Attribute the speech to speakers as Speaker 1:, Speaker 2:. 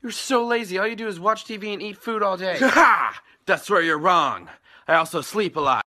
Speaker 1: You're so lazy. All you do is watch TV and eat food all day.
Speaker 2: Ha! That's where you're wrong. I also sleep a lot.